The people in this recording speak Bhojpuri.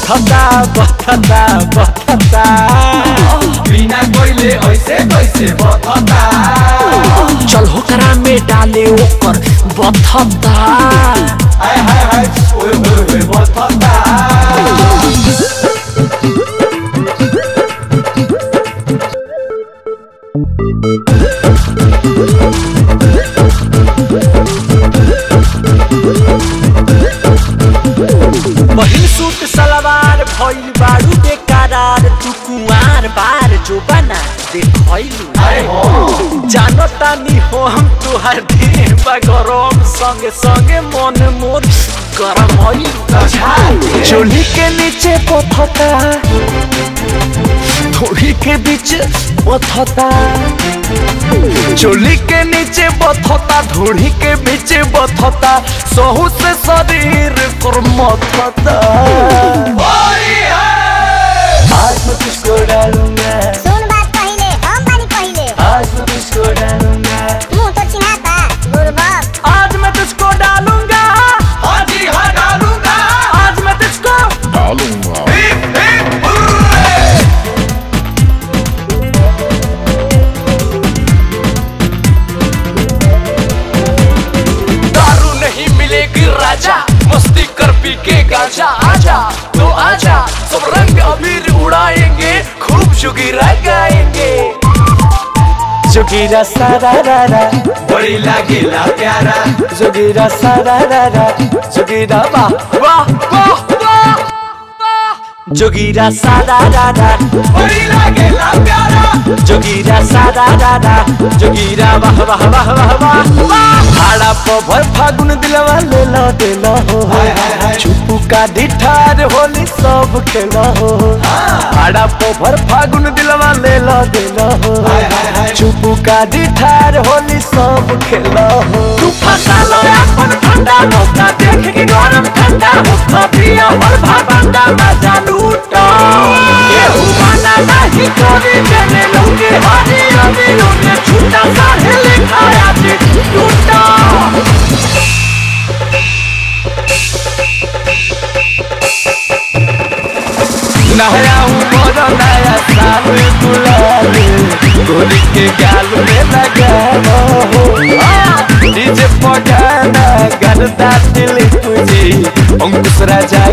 बथता बथता बथता बिना कोइले ऐसे कैसे बथता चल होकरा में डाले ओकर बथता हाय हाय हाय ओए बथता पहिल सूट सलवार भइल बारू बेकरार तू कुंवार बार जो बना देखैलू जानो तानी हो हम तुहार देह बा गरम संगे संगे मन मोर गरम भइल चोली के नीचे पथता थोड़ी के बीच पथता चोली के नीचे बथता धोड़ी के बीच बथता सहू से शरीर कर मथता आज मैं तुझको डालूंगा सुन बात पहिले हम बानी पहिले आज मैं तुझको डालूंगा मुंह तो चिन्हाता गुरबक आज मैं तुझको डालूंगा हाजी हां डालूंगा आज मैं तुझको डालूंगा दारू नहीं मिलेगी राजा मस्ती कर पी के गांजा आजा तो आजा सब रंग अबीर उड़ाएंगे खूब जोगीरा गाएंगे जोगीरा सारा रारा बड़ी लागेला प्यारा जोगीरा सारा रारा जोगीरा वाह वाह वाह वाह जोगीरा सारा रारा बड़ी लागेला प्यारा जोगीरा सारा रारा जोगीरा वाह वाह वाह वाह वाह हाड़ा पर फागुन दिलवा ले लो दे लो हो चुपू का ढिठार होली सब खेलो हो हाड़ा पर फागुन दिलवा ले लो दे लो हो चुपू का ढिठार होली सब खेलो हो तू फंसा लो अपन ठंडा नौका देख के गरम ठंडा हो पिया और भाबंदा मजा लूटो केहू माना नहीं कोरी देने लोगे हरी अभी लोगे छूटा साढ़े लिखाया जी टूटा नया उमर नया साल गुलाल गोली के गाल में लगा डीजे पगाना गरदा दिल तुझे अंकुश राजा